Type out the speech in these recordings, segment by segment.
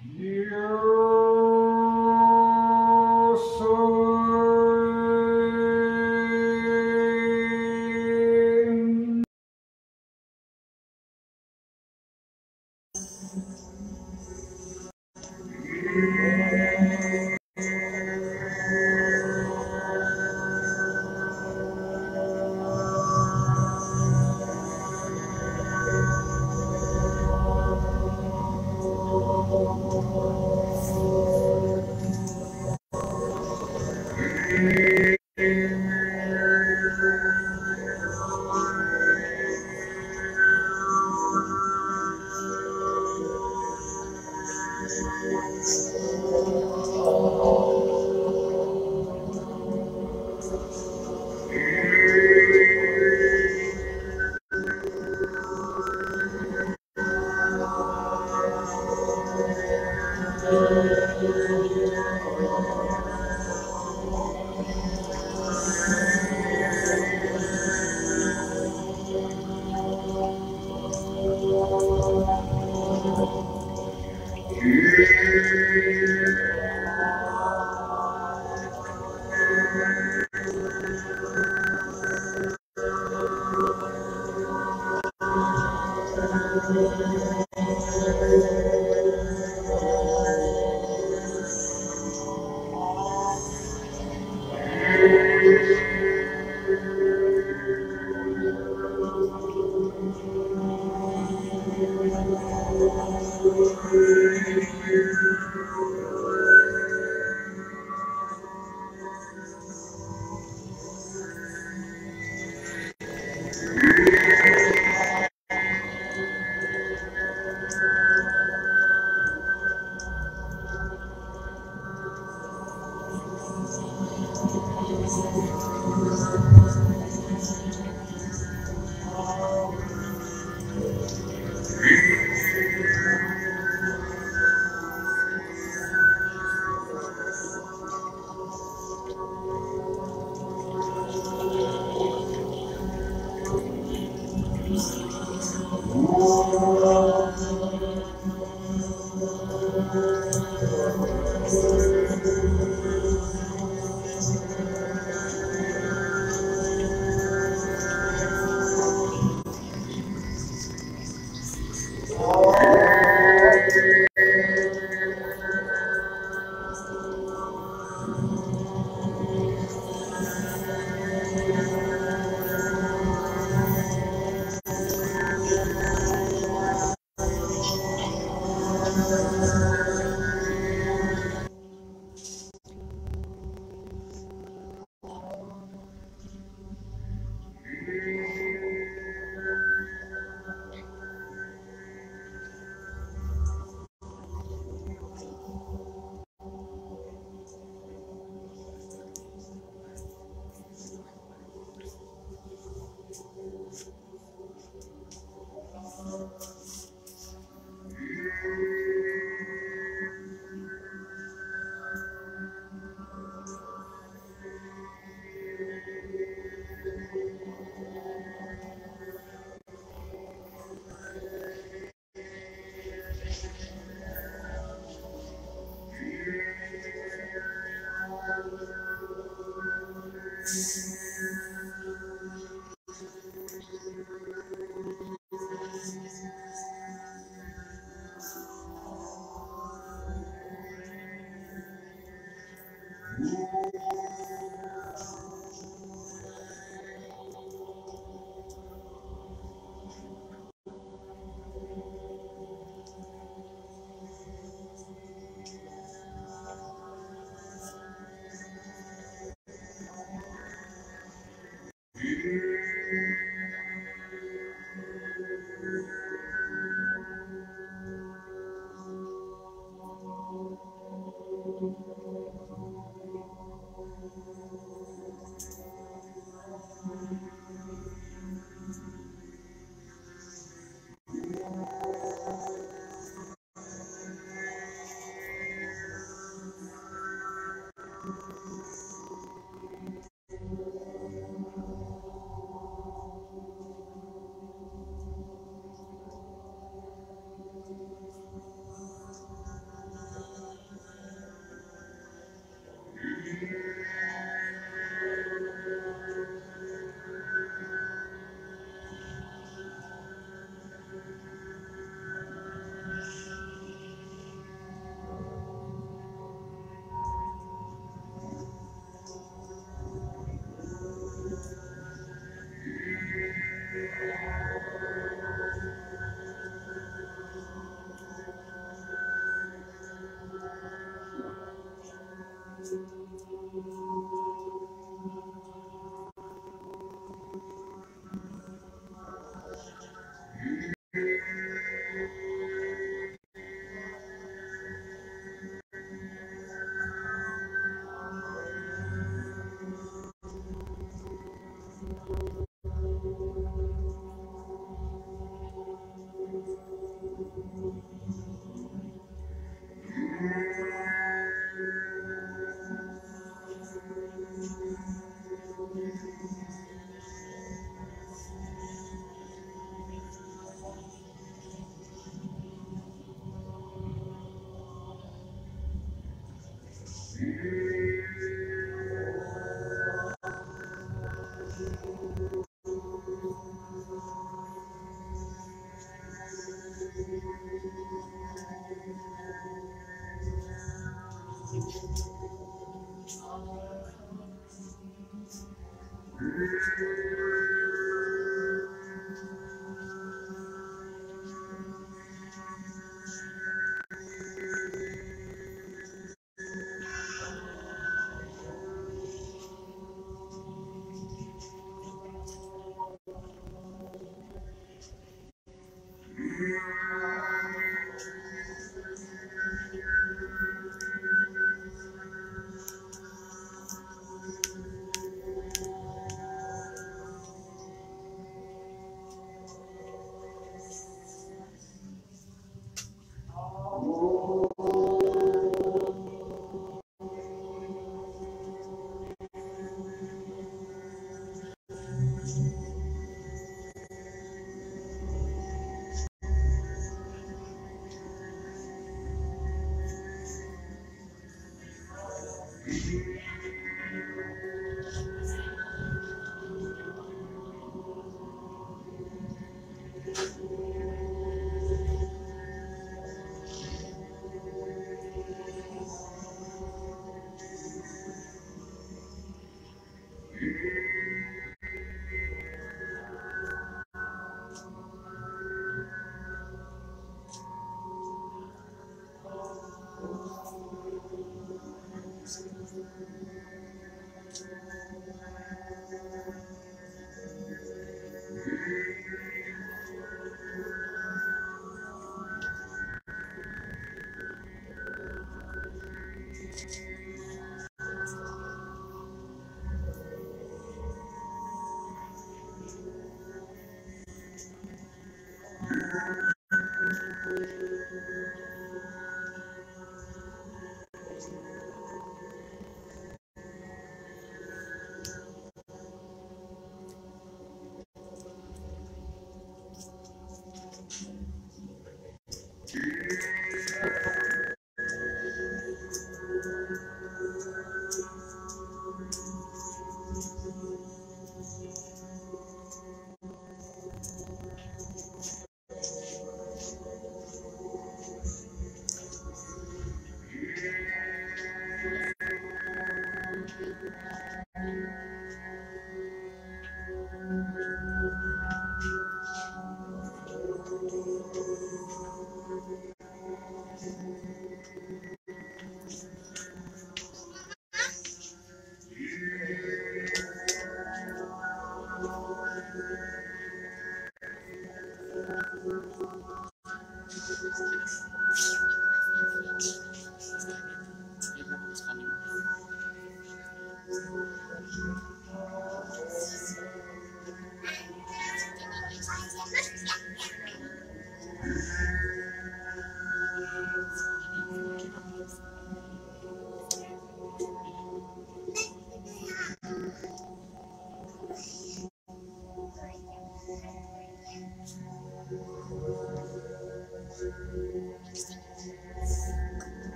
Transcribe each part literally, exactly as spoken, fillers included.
Yo soy.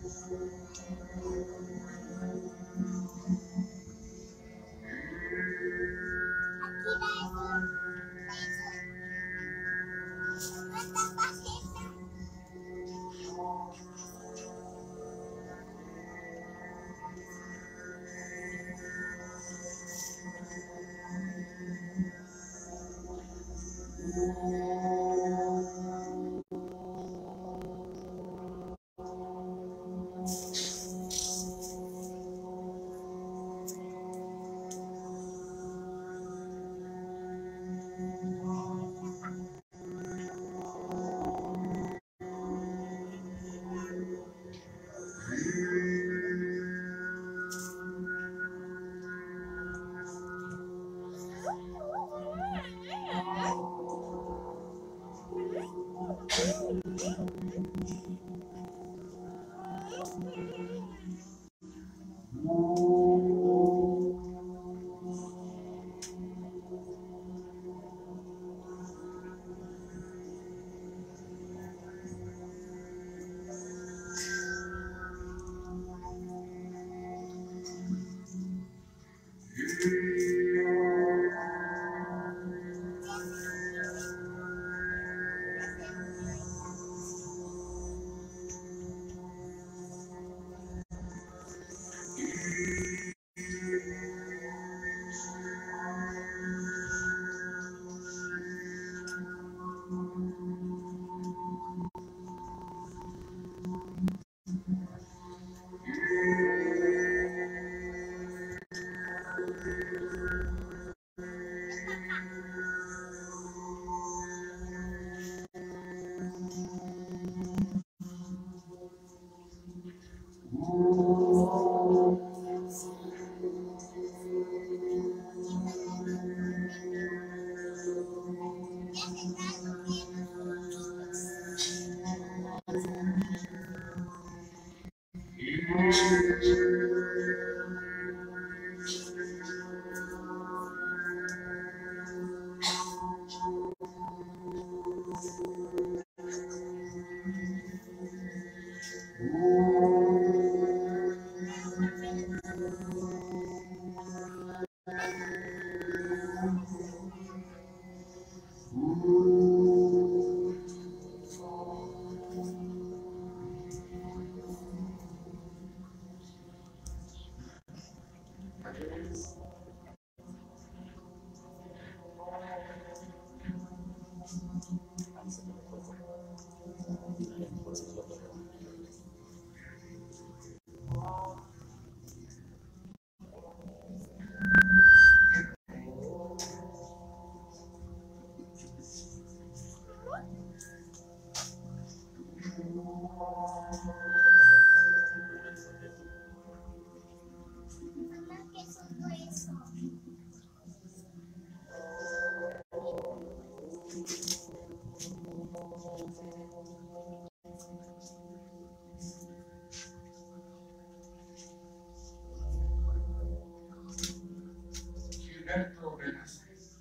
Gilberto Benaces.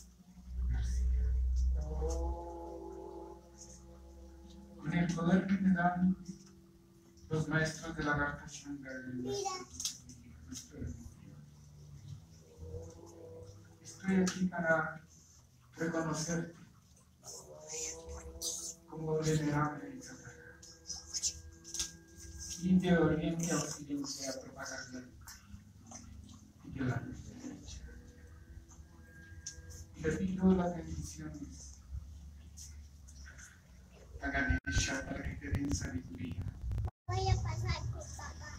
Con el poder que me dan los maestros de la Garta Shanga de nuestro hermano, estoy aquí para reconocerte como venerable y sagrada, y de oriente a occidente a propagar la luz y yo la luz derecha. Y le pido las bendiciones a Ganesha para que te den sabiduría. Voy a pasar con papá.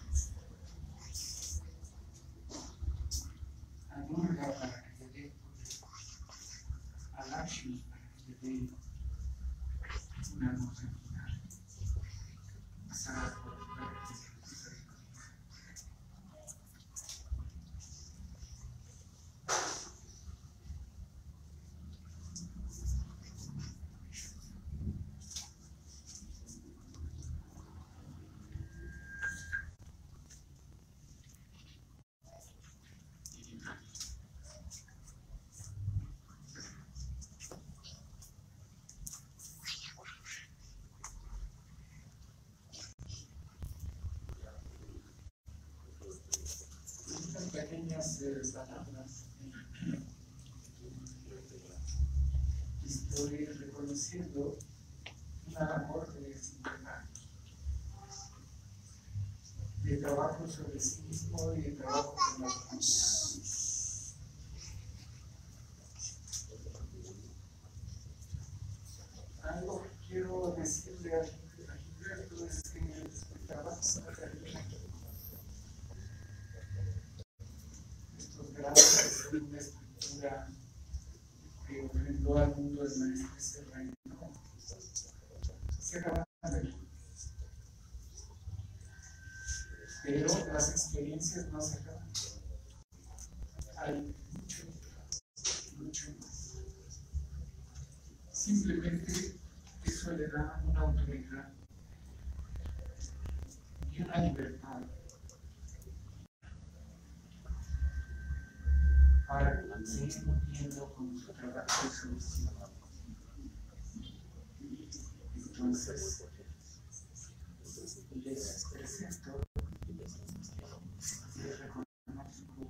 A Durga para que te dé poder, a Lakshmi para que te dé una luz en final, a Saraswati para que te dé sabiduría. pequeñas eh, palabras. Estoy reconociendo una labor de sindicato, de trabajo sobre sí mismo y de trabajo con la comunidad. Algo que quiero decirle a Gilberto es que el trabajo se termina aquí. Estos grados de una estructura que ofrendó al mundo el maestro Serrano se acaban aquí. Pero las experiencias no se acaban. Hay mucho, mucho más. Simplemente eso le da una autoridad y una libertad para seguir moviendo con su trabajo y su misión. Entonces, les presento y les reconozco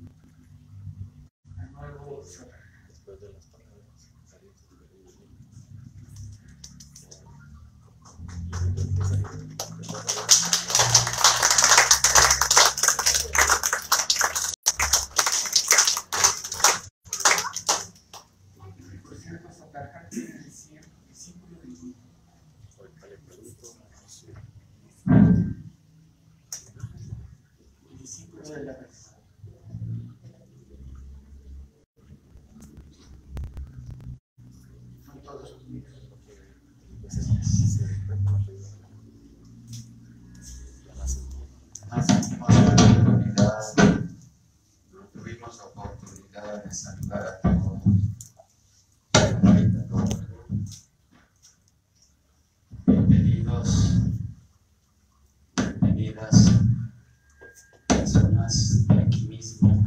al nuevo Serrano. Por cierto, Sotarján tiene decir discípulo de mí. Discípulo de la persona. Son todos los míos. No tuvimos oportunidad de saludar a todos. Bienvenidos, bienvenidas, personas de aquí mismo,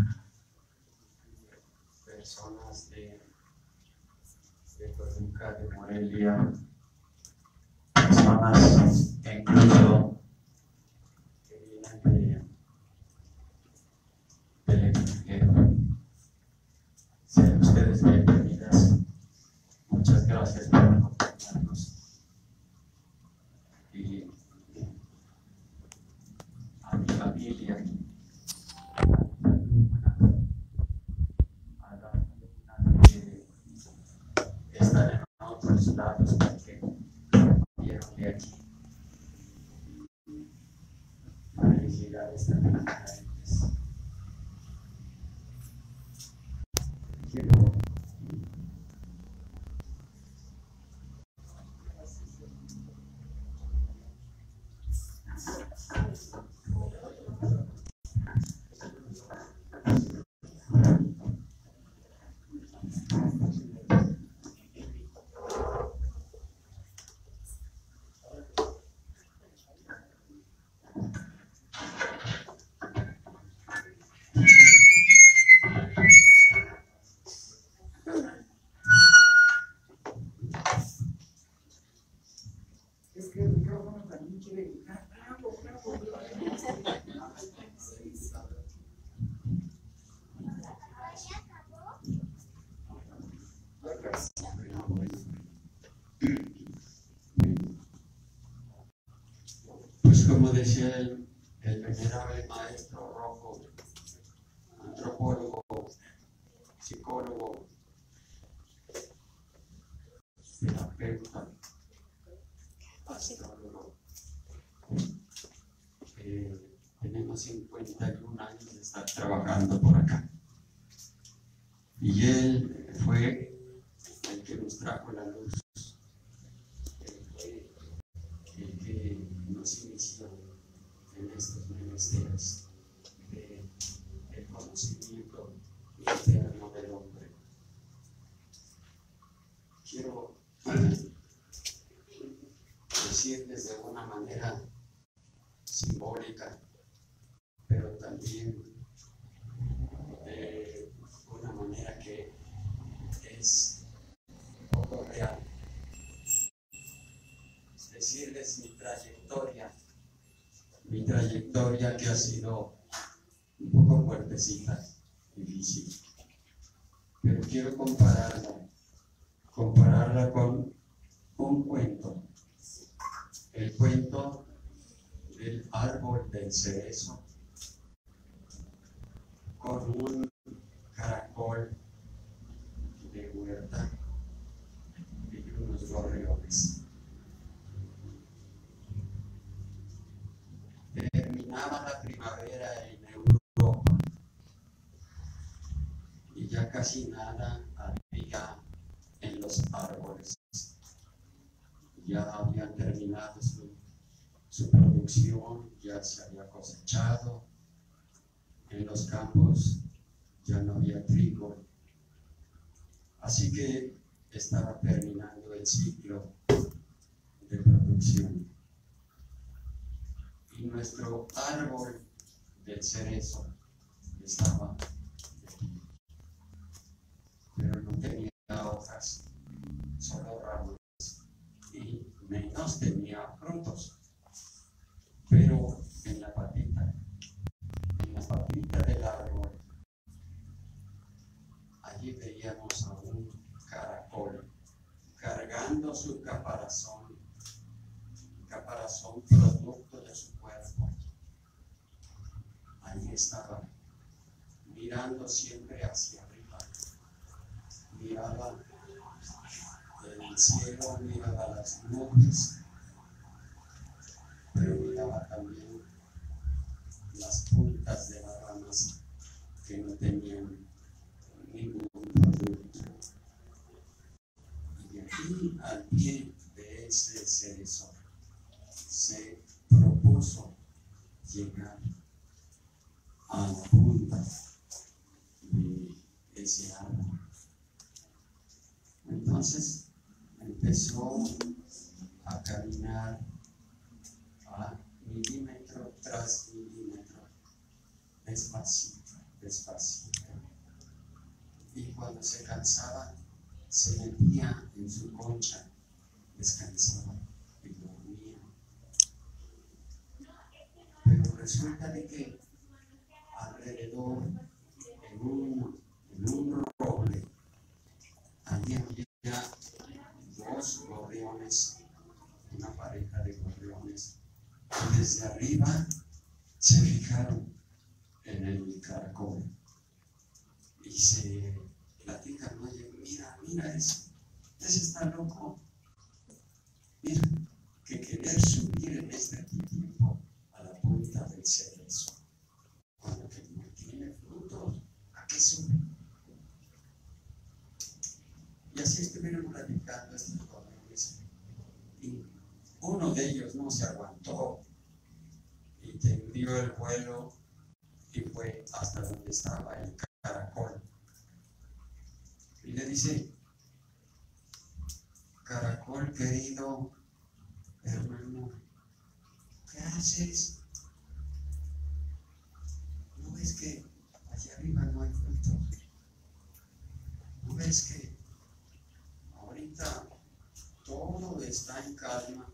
personas de, de Toluca, de Morelia, personas que incluso que vienen de, del extranjero. Sean ustedes bienvenidas. Muchas gracias por acompañarnos. Y a mi familia, a las alumnas que están en otros lados porque vieron de aquí. Felicidades también a ellos. Quiero Es que el micrófono también quiere gritar. ¡Bravo, bravo, bravo! Pues como decía el, el venerable maestro Rojo, antropólogo, psicólogo, terapeuta, astrólogo, eh, tenemos cincuenta y un años de estar trabajando por acá. Y él fue el que nos trajo la luz, él fue el que nos inició en estos menesteres de, del conocimiento interno del hombre. Quiero decirles de una manera simbólica, pero también de una manera que es todo real. Es decirles mi trayectoria, mi trayectoria que ha sido un poco fuertecita, difícil. Pero quiero compararla, compararla con un cuento. El cuento del árbol del cerezo con un caracol de huerta y unos gorriones. Terminaba la primavera en Europa y ya casi nada había en los árboles. Ya habían terminado su, su producción, ya se había cosechado. En los campos ya no había trigo. Así que estaba terminando el ciclo de producción. Y nuestro árbol del cerezo estaba de pie, pero no tenía hojas, solo ramas, y menos tenía frutos. Pero en la patita, en la patita del árbol, allí veíamos a un caracol cargando su caparazón, caparazón producto de su cuerpo. Allí estaba, mirando siempre hacia arriba, miraba el cielo, miraba las nubes, pero miraba también las puntas de las ramas que no tenían ningún producto. Y aquí, al pie de ese cerezo, se propuso llegar a la punta de ese árbol. Entonces empezó a caminar a milímetro tras milímetro, despacito, despacito. Y cuando se cansaba, se metía en su concha, descansaba y dormía. Pero resulta de que alrededor, en un, en un roble, allí había dos gorriones, una pareja de gorriones, y desde arriba se fijaron en el caracol y se platican: oye, mira, mira eso, ese está loco, mira, que querer subir en este tiempo a la punta del cerezo, cuando que no tiene frutos, ¿a qué sube? Y así estuvieron platicando estos jóvenes, y uno de ellos no se aguantó y tendió el vuelo y fue hasta donde estaba el caracol. Y le dice: caracol querido hermano, ¿qué haces? ¿No ves que allá arriba no hay frutos? ¿No ves que ahorita todo está en calma?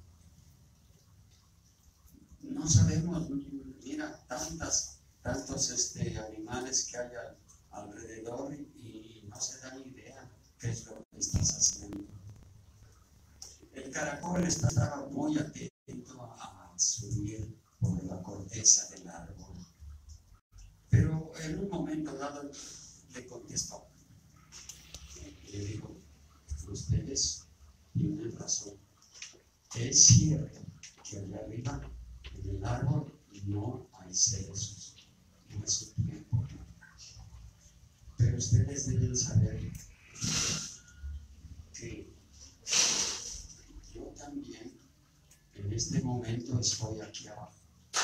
No sabemos, mira, tantas, tantos este, animales que hay al, alrededor y no se dan idea qué es lo que estás haciendo. El caracol estaba muy atento a subir por la corteza del árbol, pero en un momento dado le contestó. Le dijo: ustedes tienen razón, es cierto que allá arriba en el árbol no hay cerezos, no es su tiempo, pero ustedes deben saber que yo también en este momento estoy aquí abajo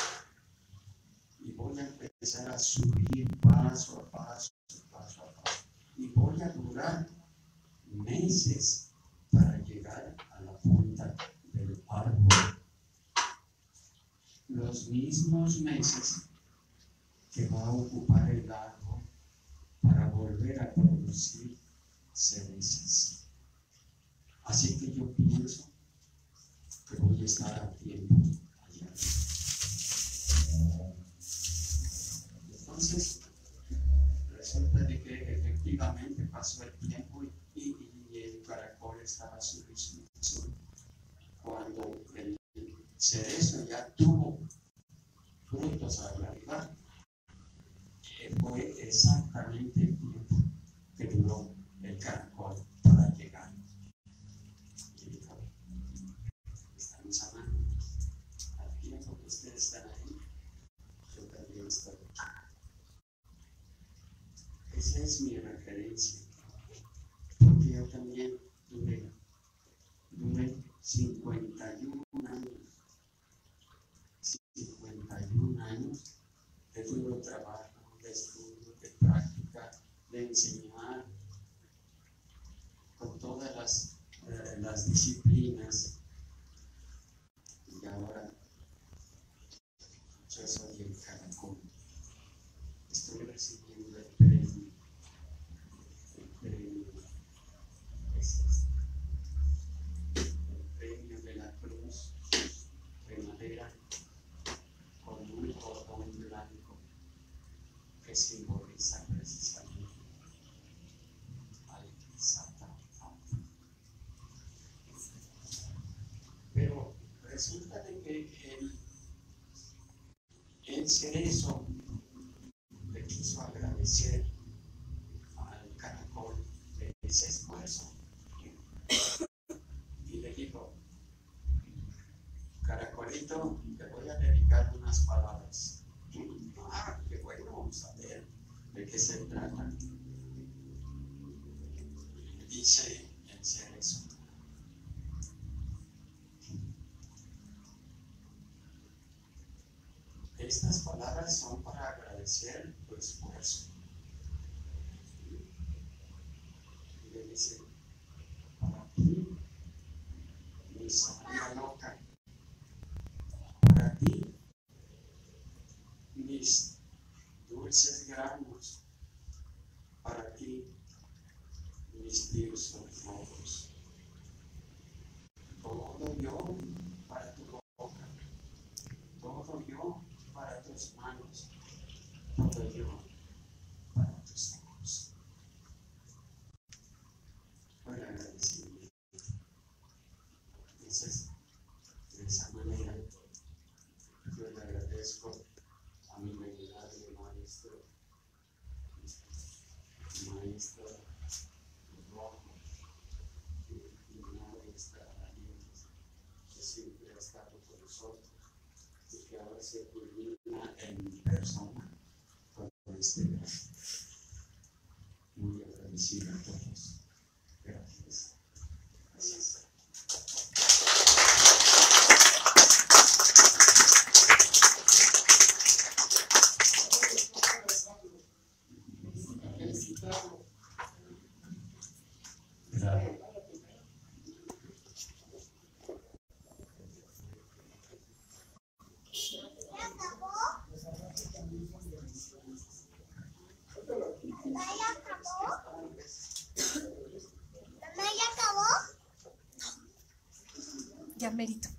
y voy a empezar a subir paso a paso, paso a paso, y voy a durar meses para llegar a la punta del árbol. Los mismos meses que va a ocupar el árbol para volver a producir cerezas. Así que yo pienso que voy a estar a tiempo allá. Entonces, resulta de que efectivamente pasó el tiempo y, y, y el caracol estaba sobre su sol. Cuando el cerezo ya tuvo frutos a arriba, fue exactamente el tiempo que duró el caracol para llegar. Y dijo, estamos amando. Al tiempo que ustedes están ahí, yo también estoy aquí. Esa es mi referencia, porque yo también duré, duré cincuenta y un años, cincuenta y un años de duro trabajo, de estudio, de práctica, de enseñar, con todas las, eh, las disciplinas, y ahora yo soy el caracol. Estoy recibiendo el premio. El premio es este. El premio de la cruz de madera con un cordón blanco que simboliza precisamente al Satan. Pero resulta de que el, el cerezo le quiso agradecer al caracol de ese esfuerzo y le dijo: Caracolito, te voy a dedicar unas palabras. Ah, qué bueno, vamos a ver de qué se trata. Dice el cerezo: estas palabras son para agradecer tu esfuerzo. Y le dice: para ti, mi sandía loca, para ti, mis dulces granos, para ti, mis tirsos rojos. Todo yo para tu boca, todo yo para tus manos, todo yo para tus ojos. Por agradecimiento. Entonces, de esa manera, yo le agradezco a mi venerable maestro, maestro rojo, y maestra Arias, que siempre ha estado con nosotros y que ahora se culmina en mi persona con este gracias. Muy agradecido a todos. Gracias. Gracias. Gracias. ¿Ya acabó? ¿Mamá ya acabó? ¿Mamá ya acabó? Ya merito.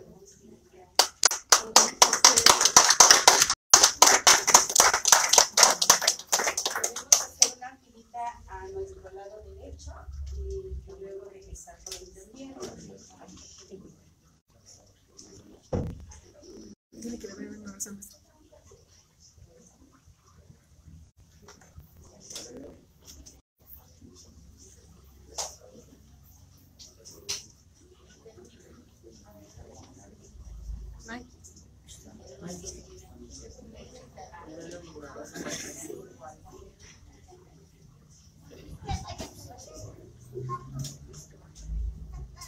Una filita a nuestro lado derecho y luego regresar por el también. Tiene que haber una razón más. Ay.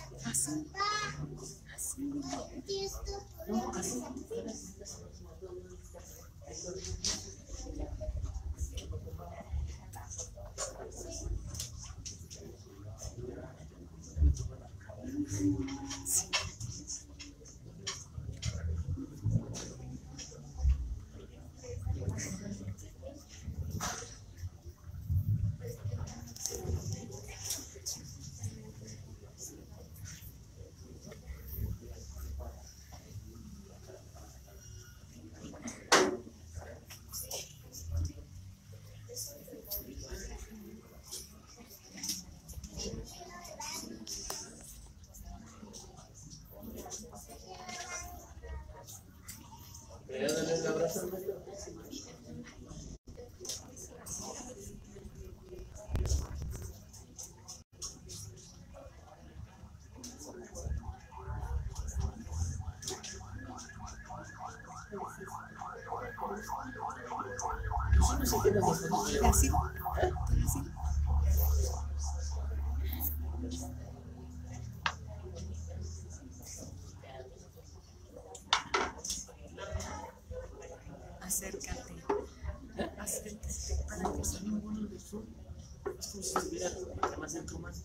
Así. Así. ¿Y esto? No, así. Así. Así. Acércate. Acércate para que se ninguno de sus. Es como si estuviera más cerca más.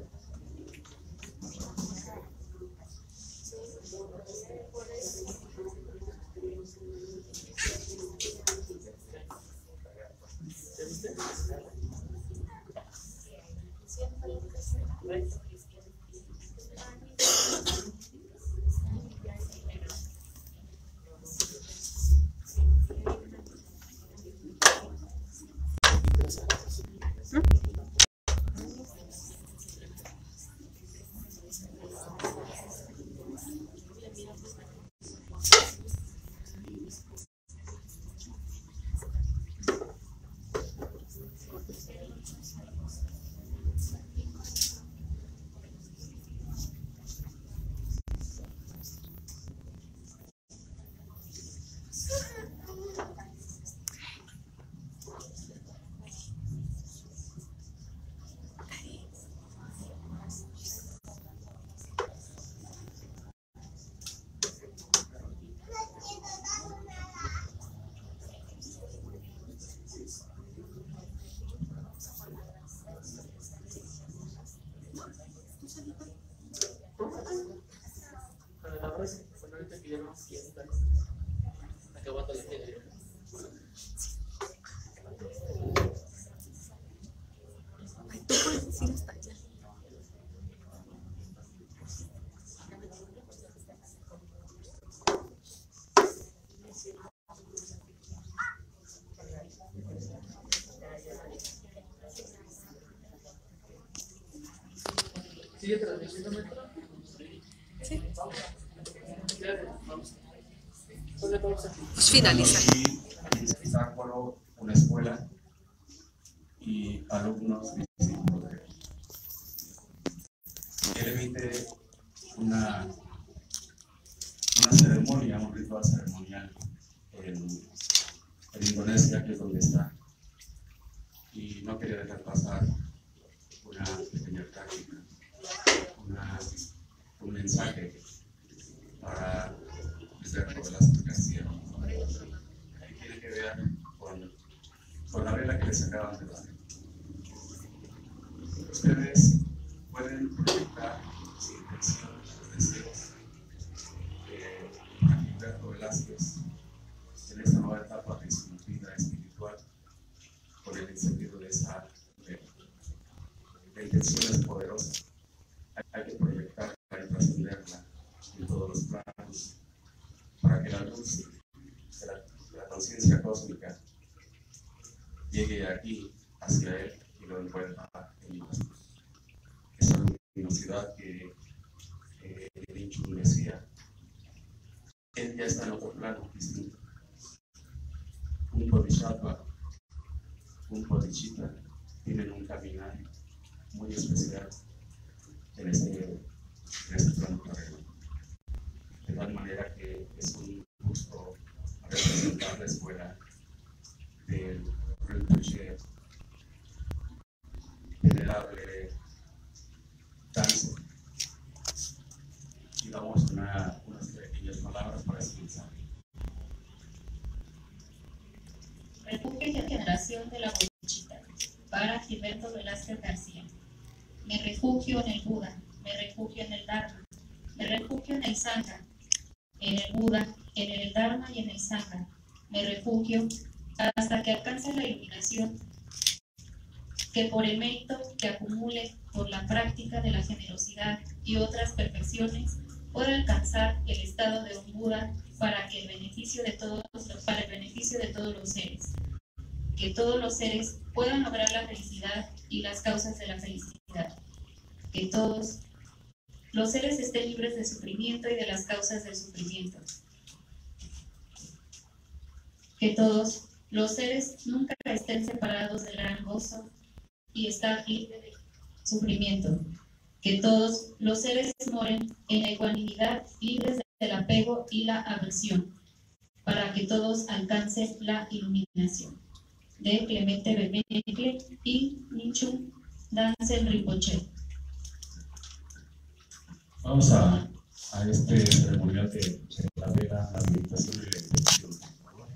Ahorita que ya no quiero estar acabando la teoría. Ay, tú puedes decir hasta allá. ¿Sigue transmitiendo metro? Sí. Vamos. ¿Dónde pausa? Pues finaliza. Conocí el espectáculo, una escuela y alumnos discípulos de él. Él emite una, una ceremonia, un ritual ceremonial en, en Indonesia, que es donde está. Y no quería dejar pasar una pequeña práctica, una, un mensaje para Guillermo Velázquez García. Y tiene que ver con, con la vela que les acaban de dar. Ustedes pueden proyectar su intención, sus deseos a Gilberto Velázquez en esta nueva etapa de su vida espiritual con el encendido de esa vela. La intención es poderosa. Hay que proyectarla y trascenderla en todos los planos para que la luz de la, de la conciencia cósmica llegue aquí hacia él y lo envuelva en la luz. Esa luminosidad que eh, el dicho decía, él ya está en otro plano distinto. Un bodhisattva, un bodhichitta tienen un caminar muy especial en este, en este plano terreno. De tal manera que es un gusto representar la escuela del Rinpoche, venerable Danzo. Y damos una, unas pequeñas palabras para ese mensaje. Refugio y generación de la bodhichitta, para Gilberto Velázquez García. Me refugio en el Buda, me refugio en el Dharma, me refugio en el Sangha, en el Buda, en el Dharma y en el Sangha. Me refugio hasta que alcance la iluminación, que por el mérito que acumule por la práctica de la generosidad y otras perfecciones pueda alcanzar el estado de un Buda para que el beneficio de todos para el beneficio de todos los seres, que todos los seres puedan lograr la felicidad y las causas de la felicidad, que todos los seres estén libres de sufrimiento y de las causas del sufrimiento, que todos los seres nunca estén separados del gran gozo y estar libres de sufrimiento, que todos los seres moren en la ecuanimidad, libres del apego y la aversión, para que todos alcancen la iluminación. De Clemente Bemecle y Nichum Dancel Rinpoche. Vamos a, a este ceremonial de, de la vela, la meditación y la intención, por favor.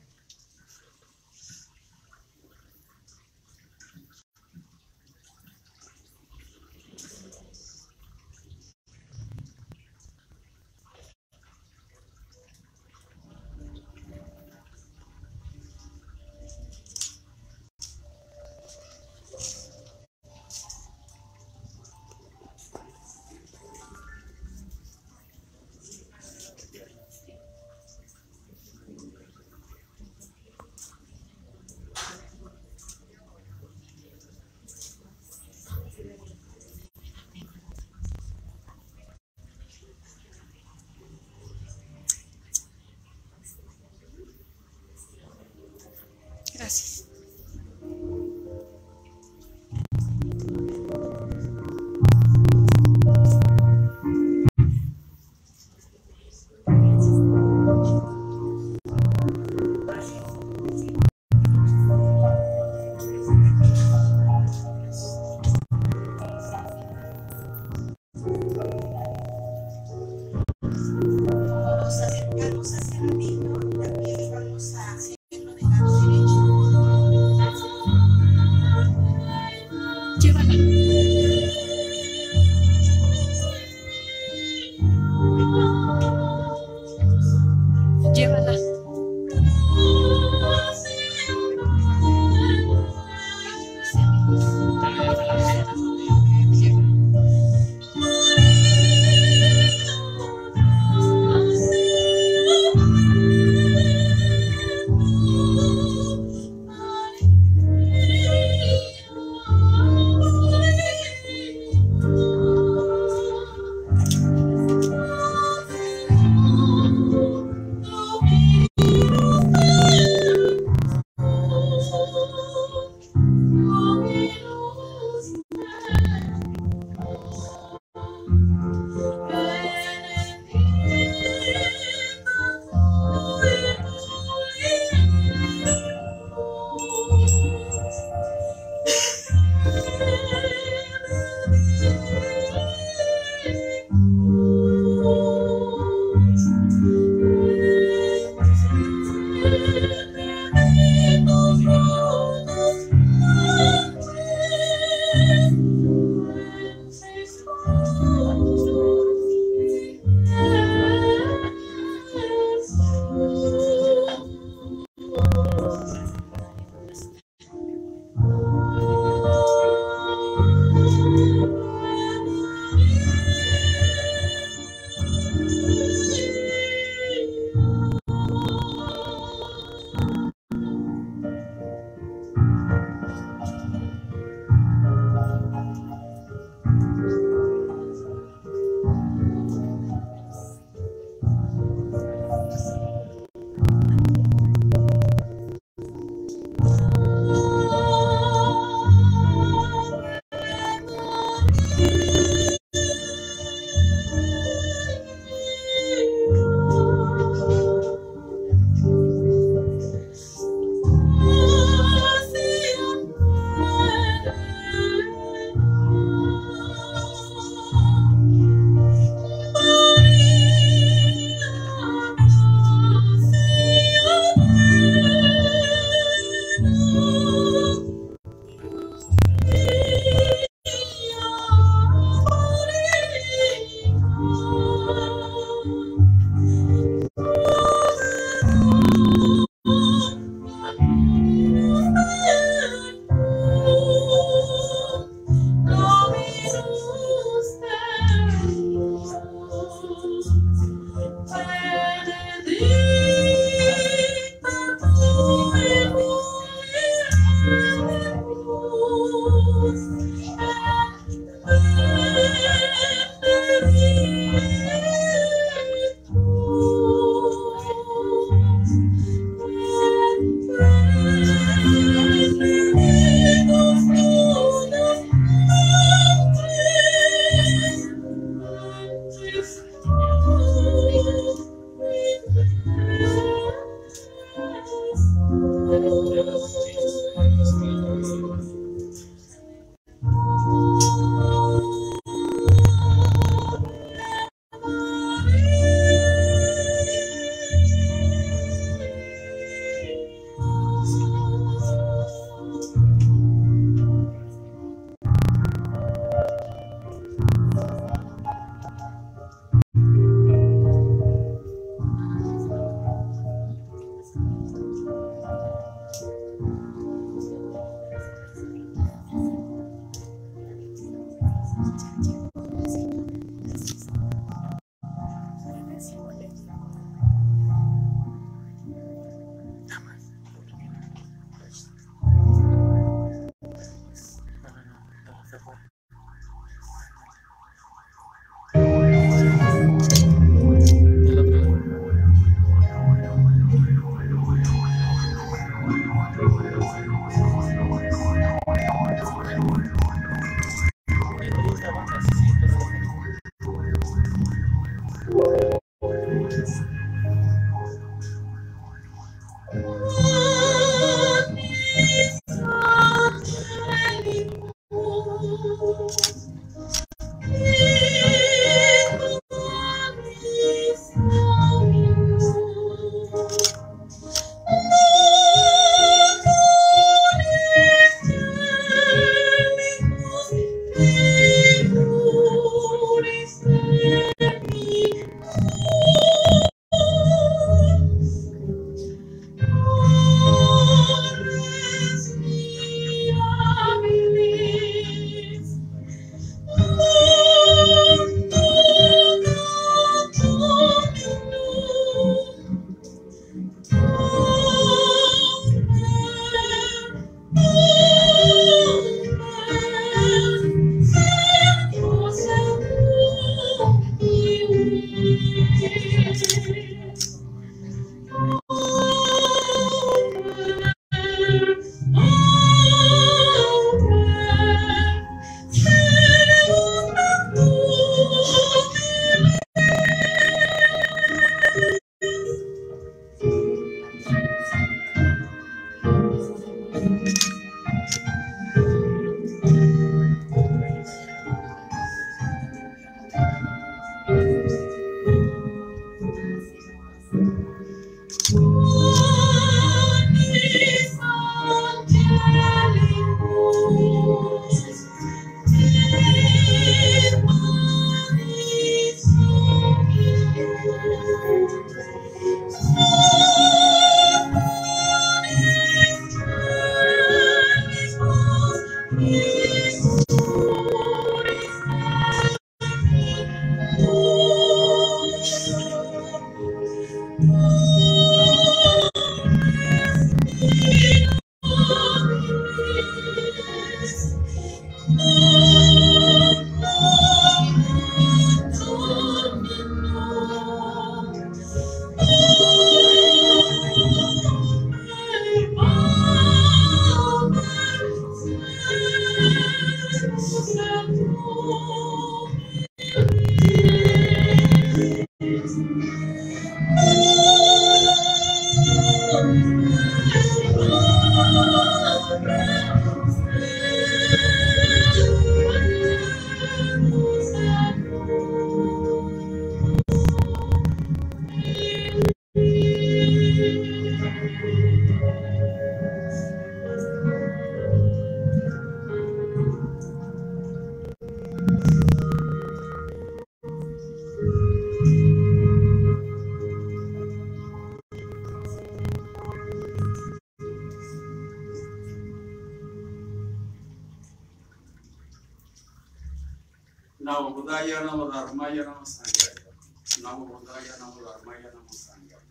Namo Buddhaya, Namo Dharmaya, Namo Sanghaya. Namo Buddhaya, Namo Dharmaya, Namo Sanghaya.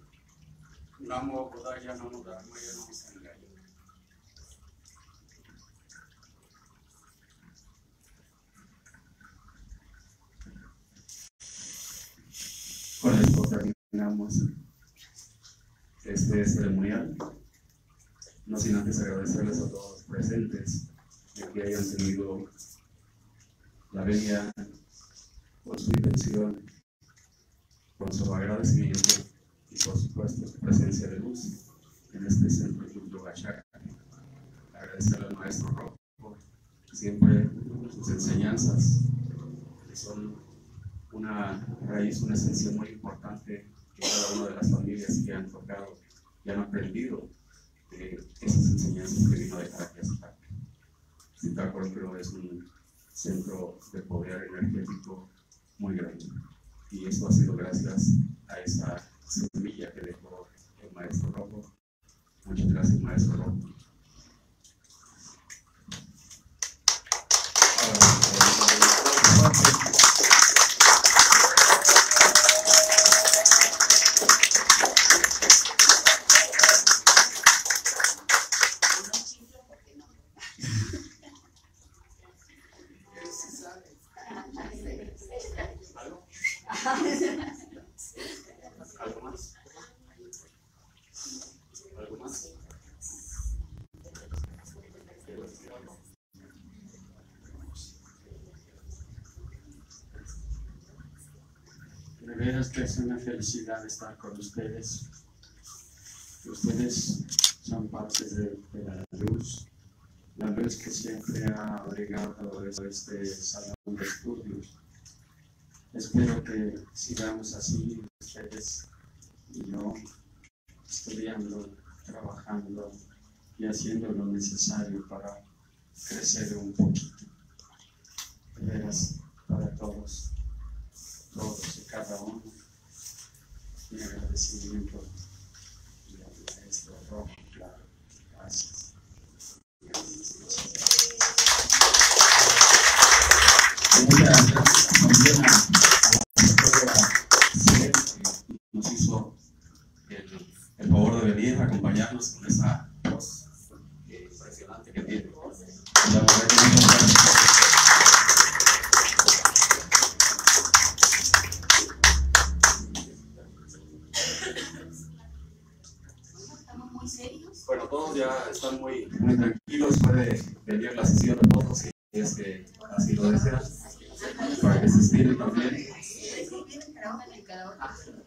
Namo Buddhaya, Namo Dharmaya, Namo Sanghaya. Con esto terminamos este ceremonial, no sin antes agradecerles a todos los presentes de que hayan tenido la venia con su intención, con su agradecimiento y por supuesto su presencia de luz en este centro de Yoga Chakra. Agradecerle al maestro Rocco, siempre sus enseñanzas que son una raíz, una esencia muy importante que cada una de las familias que han tocado y han aprendido de esas enseñanzas que vino a dejar aquí a Zitácuaro. Zitácuaro es un centro de poder energético muy grande y eso ha sido gracias a esa semilla que dejó el maestro Rocco. Muchas gracias, maestro Rocco. ¿Algo más? ¿Algo más? De veras que es una felicidad estar con ustedes. Ustedes son partes de, de la luz, la luz que siempre ha abrigado este salón de estudios. Espero que sigamos así, ustedes y yo, estudiando, trabajando y haciendo lo necesario para crecer un poquito. De veras, para todos, todos y cada uno, mi agradecimiento y al maestro Rojo, claro, gracias. Muchas gracias también a la doctora C, que nos hizo el, el favor de venir a acompañarnos con esa voz impresionante que tiene. La verdad que muchas gracias. Estamos muy serios. Bueno, todos ya están muy, muy tranquilos, puede venir la sesión de fotos si es que así lo desean, para que se estiren también. Cada uno.